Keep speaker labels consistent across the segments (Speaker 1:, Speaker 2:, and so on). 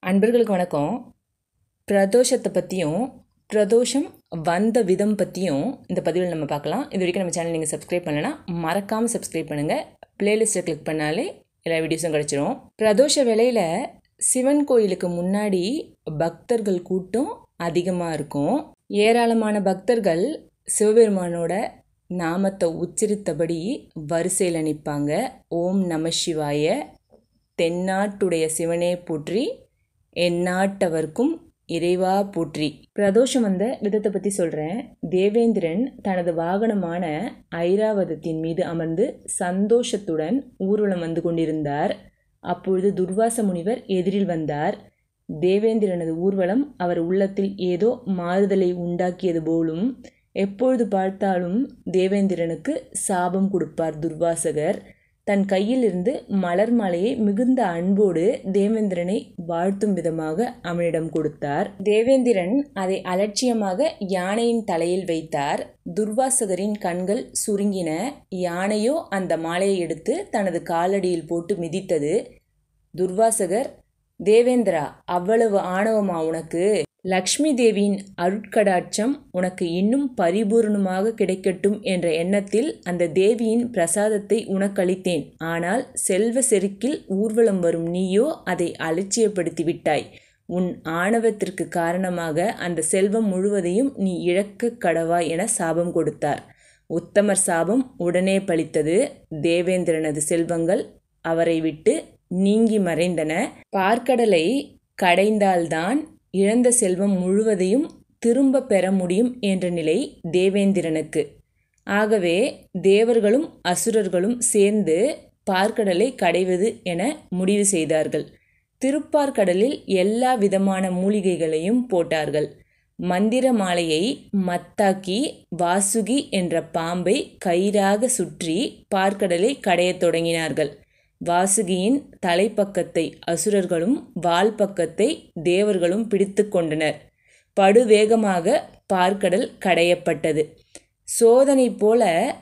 Speaker 1: அன்பர்களுக்கு வணக்கம். பிரதோஷத்தை பற்றியும் பிரதோஷம் வந்த விதம் பற்றியும் இந்த பதிவில் நம்ம பார்க்கலாம். இது வரைக்கும் நம்ம சேனல் நீங்கள் சப்ஸ்கிரைப் பண்ணலைன்னா மறக்காமல் சப்ஸ்கிரைப் பண்ணுங்கள். பிளேலிஸ்ட்டை கிளிக் பண்ணாலே எல்லா வீடியோஸும் கிடச்சிரும். பிரதோஷ வேளையில் சிவன் கோயிலுக்கு முன்னாடி பக்தர்கள் கூட்டம் அதிகமாக இருக்கும். ஏராளமான பக்தர்கள் சிவபெருமானோட நாமத்தை உச்சரித்தபடி வரிசையில் நிற்பாங்க. ஓம் நம சிவாய, தென்னாட்டுடைய சிவனே போற்றி, எந்நாட்டவர்க்கும் இறைவா போற்றி. பிரதோஷம் வந்த விதத்தை பற்றி சொல்கிறேன். தேவேந்திரன் தனது வாகனமான ஐராவதத்தின் மீது அமர்ந்து சந்தோஷத்துடன் ஊர்வலம் வந்து கொண்டிருந்தார். அப்பொழுது துர்வாச முனிவர் எதிரில் வந்தார். தேவேந்திரனது ஊர்வலம் அவர் உள்ளத்தில் ஏதோ மாறுதலை உண்டாக்கியது போலும். எப்பொழுது பார்த்தாலும் தேவேந்திரனுக்கு சாபம் கொடுப்பார் துர்வாசகர். தன் கையிலிருந்து மலர் மாலையை மிகுந்த அன்போடு தேவேந்திரனை வாழ்த்தும் விதமாக அவனிடம் கொடுத்தார். தேவேந்திரன் அதை அலட்சியமாக யானையின் தலையில் வைத்தார். துர்வாசகரின் கண்கள் சுருங்கின. யானையோ அந்த மாலையை எடுத்து தனது காலடியில் போட்டு மிதித்தது. துர்வாசகர், தேவேந்திரா, அவ்வளவு ஆணவமா உனக்கு? லக்ஷ்மி தேவியின் அருட்கடாட்சம் உனக்கு இன்னும் பரிபூர்ணமாக கிடைக்கட்டும் என்ற எண்ணத்தில் அந்த தேவியின் பிரசாதத்தை உனக்களித்தேன். ஆனால் செல்வ செருக்கில் ஊர்வலம் வரும் நீயோ அதை அலட்சியப்படுத்தி விட்டாய். உன் ஆணவத்திற்கு காரணமாக அந்த செல்வம் முழுவதையும் நீ இழக்க கடவாய் என சாபம் கொடுத்தார். உத்தமர் சாபம் உடனே பலித்தது. தேவேந்திரனது செல்வங்கள் அவரை விட்டு நீங்கி மறைந்தன. பார்க்கடலை கடைந்தால்தான் இழந்த செல்வம் முழுவதையும் திரும்ப பெற முடியும் என்ற நிலை தேவேந்திரனுக்கு. ஆகவே தேவர்களும் அசுரர்களும் சேர்ந்து பார்க்கடலை கடைவது என முடிவு செய்தார்கள். திருப்பார்கடலில் எல்லா விதமான மூலிகைகளையும் போட்டார்கள். மந்திர மாலையை மத்தாக்கி வாசுகி என்ற பாம்பை கயிறாக சுற்றி பார்க்கடலை கடையத் தொடங்கினார்கள். வாசுகியின் தலைப்பக்கத்தை அசுரர்களும் வால் பக்கத்தை தேவர்களும் பிடித்து கொண்டனர். படுவேகமாக பார்க்கடல் கடையப்பட்டது. சோதனை போல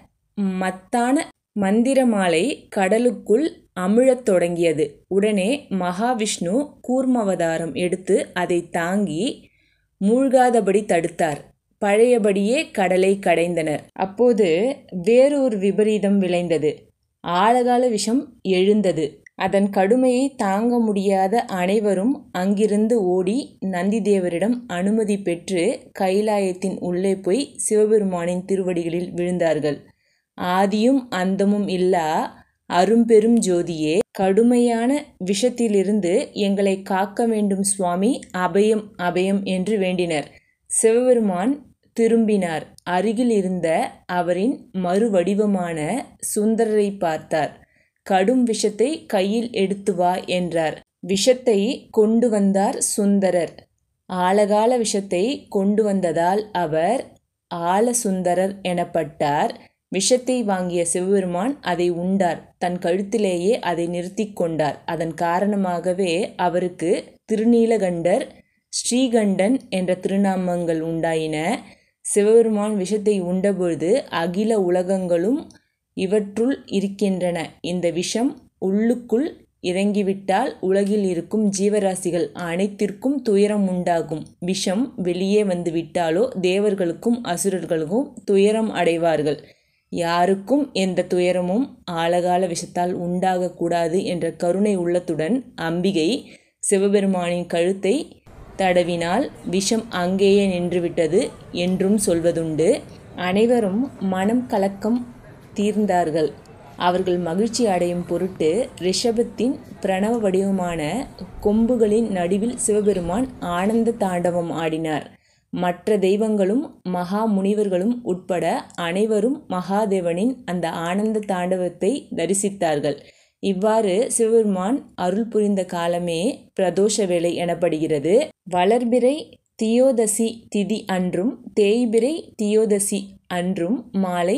Speaker 1: மத்தான மந்திரமாலை கடலுக்குள் அமிழத் தொடங்கியது. உடனே மகாவிஷ்ணு கூர்மவதாரம் எடுத்து அதை தாங்கி மூழ்காதபடி தடுத்தார். பழையபடியே கடலை கடைந்தனர். அப்போது வேறொரு விபரீதம் விளைந்தது. ஆழகால விஷம் எழுந்தது. அதன் கடுமையை தாங்க முடியாத அனைவரும் அங்கிருந்து ஓடி நந்திதேவரிடம் அனுமதி பெற்று கைலாயத்தின் உள்ளே போய் சிவபெருமானின் திருவடிகளில் விழுந்தார்கள். ஆதியும் அந்தமும் இல்லா அரும்பெரும் ஜோதியே, கடுமையான விஷத்திலிருந்து எங்களை காக்க வேண்டும் சுவாமி, அபயம் அபயம் என்று வேண்டினர். சிவபெருமான் திரும்பினார். அருகில் இருந்த அவரின் மறுவடிவமான சுந்தரரை பார்த்தார். கடும் விஷத்தை கையில் எடுத்து வா என்றார். விஷத்தை கொண்டு வந்தார் சுந்தரர். ஆழகால விஷத்தை கொண்டு வந்ததால் அவர் ஆலசுந்தரர் எனப்பட்டார். விஷத்தை வாங்கிய சிவபெருமான் அதை உண்டார். தன் கழுத்திலேயே அதை நிறுத்தி கொண்டார். அதன் காரணமாகவே அவருக்கு திருநீலகண்டர், ஸ்ரீகண்டன் என்ற திருநாமங்கள் உண்டாயின. சிவபெருமான் விஷத்தை உண்டபொழுது அகில உலகங்களும் இவற்றுள் இருக்கின்றன. இந்த விஷம் உள்ளுக்குள் இறங்கிவிட்டால் உலகில் இருக்கும் ஜீவராசிகள் அனைத்திற்கும் துயரம் உண்டாகும். விஷம் வெளியே வந்து விட்டாலோ தேவர்களுக்கும் அசுரர்களுக்கும் துயரம் அடைவார்கள். யாருக்கும் எந்த துயரமும் ஆழகால விஷத்தால் உண்டாகக்கூடாது என்ற கருணை உள்ளத்துடன் அம்பிகை சிவபெருமானின் கழுத்தை தடவினால் விஷம் அங்கேயே நின்றுவிட்டது என்றும் சொல்வதுண்டு. அனைவரும் மனம் கலக்கம் தீர்ந்தார்கள். அவர்கள் மகிழ்ச்சி அடையும் பொருட்டு ரிஷபத்தின் பிரணவ வடிவமான கொம்புகளின் நடுவில் சிவபெருமான் ஆனந்த தாண்டவம் ஆடினார். மற்ற தெய்வங்களும் மகா முனிவர்களும் உட்பட அனைவரும் மகாதேவனின் அந்த ஆனந்த தாண்டவத்தை தரிசித்தார்கள். இவ்வாறு சிவபெருமான் அருள் புரிந்த காலமே பிரதோஷ வேளை எனப்படுகிறது. வளர்பிறை தியோதசி திதி அன்றும் தேய்பிறை தியோதசி அன்றும் மாலை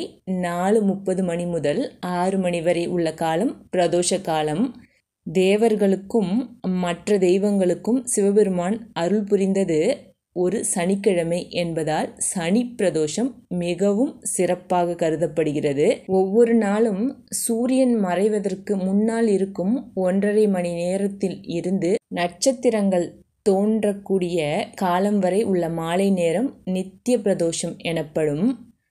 Speaker 1: 4:30 மணி முதல் 6 மணி வரை உள்ள காலம் பிரதோஷ காலம். தேவர்களுக்கும் மற்ற தெய்வங்களுக்கும் சிவபெருமான் அருள் புரிந்தது ஒரு சனிக்கிழமை என்பதால் சனி பிரதோஷம் மிகவும் சிறப்பாக கருதப்படுகிறது. ஒவ்வொரு நாளும் சூரியன் மறைவதற்கு முன்னால் இருக்கும் 1.5 மணி நேரத்தில் இருந்து நட்சத்திரங்கள் தோன்றக்கூடிய காலம் வரை உள்ள மாலை நேரம் நித்திய பிரதோஷம் எனப்படும்.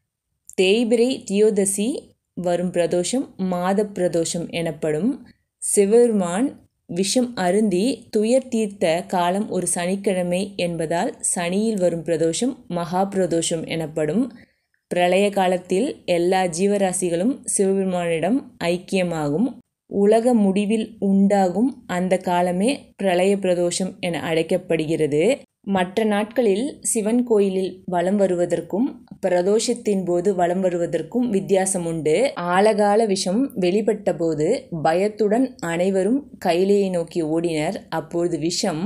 Speaker 1: தேய்பிரை தியோதசி வரும் பிரதோஷம் மாத பிரதோஷம் எனப்படும். சிவபெருமான் விஷம் அருந்தி துயர் தீர்த்த காலம் ஒரு சனிக்கிழமை என்பதால் சனியில் வரும் பிரதோஷம் மகா பிரதோஷம் எனப்படும். பிரளய காலத்தில் எல்லா ஜீவராசிகளும் சிவபெருமானிடம் ஐக்கியமாகும். உலக முடிவில் உண்டாகும் அந்த காலமே பிரளய பிரதோஷம் என அழைக்கப்படுகிறது. மற்ற நாட்களில் சிவன் கோயிலில் வலம் வருவதற்கும் பிரதோஷத்தின் போது வலம் வருவதற்கும் வித்தியாசம் உண்டு. ஆழகால விஷம் வெளிப்பட்ட போது பயத்துடன் அனைவரும் கைலையை நோக்கி ஓடினர். அப்பொழுது விஷம்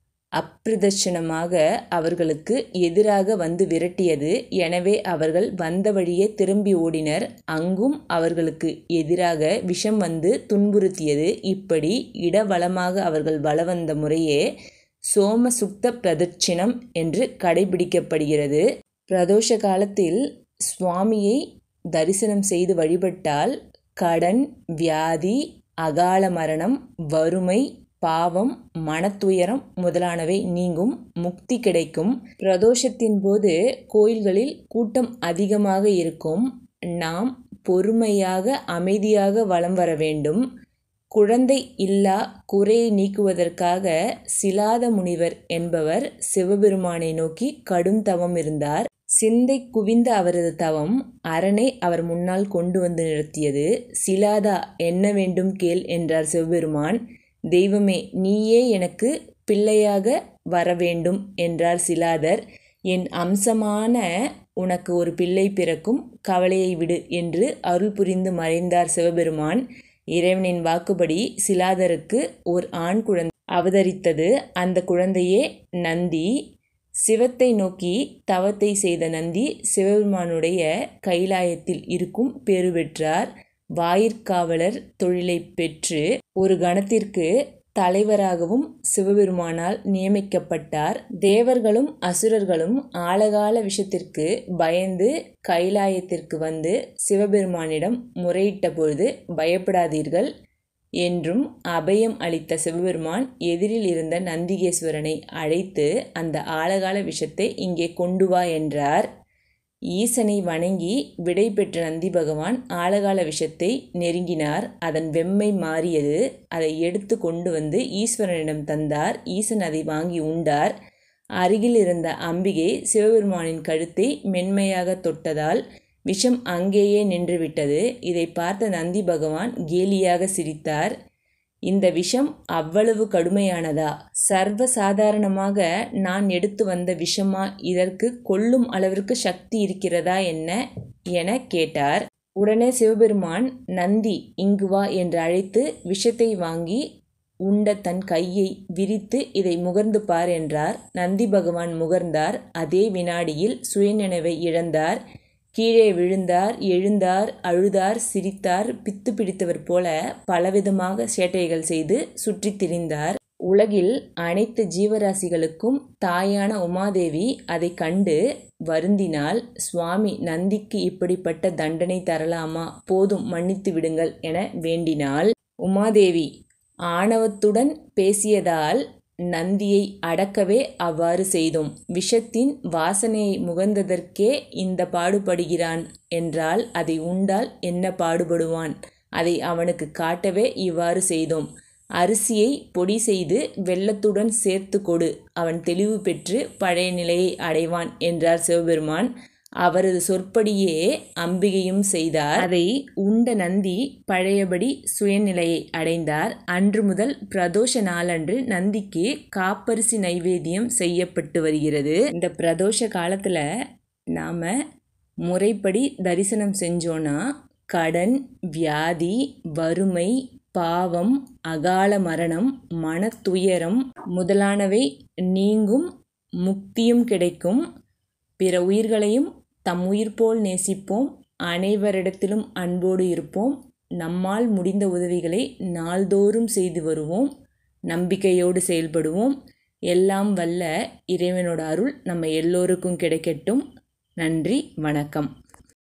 Speaker 1: அப்பிரதட்சணமாக அவர்களுக்கு எதிராக வந்து விரட்டியது. எனவே அவர்கள் வந்த வழியே திரும்பி ஓடினர். அங்கும் அவர்களுக்கு எதிராக விஷம் வந்து துன்புறுத்தியது. இப்படி இடவலமாக அவர்கள் வலவந்த முறையே சோமசுக்த பிரதட்சிணம் என்று கடைபிடிக்கப்படுகிறது. பிரதோஷ காலத்தில் சுவாமியை தரிசனம் செய்து வழிபட்டால் கடன், வியாதி, அகால மரணம், வறுமை, பாவம், மனத்துயரம் முதலானவை நீங்கும், முக்தி கிடைக்கும். பிரதோஷத்தின் போது கோயில்களில் கூட்டம் அதிகமாக இருக்கும். நாம் பொறுமையாக அமைதியாக வலம் வர வேண்டும். குழந்தை இல்லா குறையை நீக்குவதற்காக சிலாத முனிவர் என்பவர் சிவபெருமானை நோக்கி கடும் தவம் இருந்தார். சிந்தை குவிந்த அவரது தவம் அரனை அவர் முன்னால் கொண்டு வந்து நிறுத்தியது. சிலாதா, என்ன வேண்டும் கேள் என்றார் சிவபெருமான். தெய்வமே, நீயே எனக்கு பிள்ளையாக வர வேண்டும் என்றார் சிலாதர். என் அம்சமான உனக்கு ஒரு பிள்ளை பிறக்கும், கவலையை விடு என்று அருள் புரிந்து மறைந்தார் சிவபெருமான். இறைவனின் வாக்குப்படி சிலாதருக்கு ஓர் ஆண் குழந்தை அவதரித்தது. அந்த குழந்தையே நந்தி. சிவத்தை நோக்கி தவத்தை செய்த நந்தி சிவபெருமானுடைய கைலாயத்தில் இருக்கும் பேறு பெற்றார். வாயிற்காவலர் தொழிலை பெற்று ஒரு கணத்திற்கு தலைவராகவும் சிவபெருமானால் நியமிக்கப்பட்டார். தேவர்களும் அசுரர்களும் ஆழகால விஷத்திற்கு பயந்து கைலாயத்திற்கு வந்து சிவபெருமானிடம் முறையிட்ட பொழுது பயப்படாதீர்கள் என்றும் அபயம் அளித்த சிவபெருமான் எதிரில் இருந்த நந்திகேஸ்வரனை அழைத்து அந்த ஆழகால விஷத்தை இங்கே கொண்டு வா என்றார். ஈசனை வணங்கி விடை பெற்ற நந்தி பகவான் ஆழகால விஷத்தை நெருங்கினார். அதன் வெம்மை மாறியது. அதை எடுத்து கொண்டு வந்து ஈஸ்வரனிடம் தந்தார். ஈசன் அதை வாங்கி உண்டார். அருகில் இருந்த அம்பிகை சிவபெருமானின் கழுத்தை மென்மையாக தொட்டதால் விஷம் அங்கேயே நின்றுவிட்டது. இதை பார்த்த நந்தி பகவான் கேலியாக சிரித்தார். இந்த விஷம் அவ்வளவு கடுமையானதா? சர்வ சாதாரணமாக நான் எடுத்து வந்த விஷமா? இதற்கு கொல்லும் அளவிற்கு சக்தி இருக்கிறதா என்ன என கேட்டார். உடனே சிவபெருமான், நந்தி இங்கு வா என்று அழைத்து விஷத்தை வாங்கி உண்ட தன் கையை விரித்து இதை முகர்ந்து பார் என்றார். நந்தி பகவான் முகர்ந்தார். அதே வினாடியில் சுயநினைவை இழந்தார். கீழே விழுந்தார், எழுந்தார், அழுதார், சிரித்தார். பித்து பிடித்தவர் போல பலவிதமாக சேட்டைகள் செய்து சுற்றித் திரிந்தார். உலகில் அனைத்து ஜீவராசிகளுக்கும் தாயான உமாதேவி அதை கண்டு வருந்தினால், சுவாமி நந்திக்கு இப்படிப்பட்ட தண்டனை தரலாமா? போதும், மன்னித்து விடுங்கள் என வேண்டினாள். உமாதேவி ஆணவத்துடன் பேசியதால் நந்தியை அடக்கவே அவ்வாறு செய்தோம். விஷத்தின் வாசனையை முகர்ந்ததற்கே இந்த பாடுபடுகிறான் என்றால் அதை உண்டால் என்ன பாடுபடுவான்? அதை அவனுக்கு காட்டவே இவ்வாறு செய்தோம். அரிசியை பொடி செய்து வெல்லத்துடன் சேர்த்து கொடு, அவன் தெளிவு பெற்று பழைய நிலையை அடைவான் என்றார் சிவபெருமான். அவரது சொற்படியே அம்பிகையும் செய்தார். அதை உண்ட நந்தி பழையபடி சுயநிலையை அடைந்தார். அன்று முதல் பிரதோஷ நாளன்று நந்திக்கு காப்பரிசி நைவேத்தியம் செய்யப்பட்டு வருகிறது. இந்த பிரதோஷ காலத்தில் நாம் முறைப்படி தரிசனம் செஞ்சோன்னா கடன், வியாதி, வறுமை, பாவம், அகால மரணம், மனத்துயரம் முதலானவை நீங்கும், முக்தியும் கிடைக்கும். பிற உயிர்களையும் தம் உயிர் போல் நேசிப்போம். அனைவரிடத்திலும் அன்போடு இருப்போம். நம்மால் முடிந்த உதவிகளை நாள்தோறும் செய்து வருவோம். நம்பிக்கையோடு செயல்படுவோம். எல்லாம் வல்ல இறைவனோட அருள் நம்ம எல்லோருக்கும் கிடைக்கட்டும். நன்றி, வணக்கம்.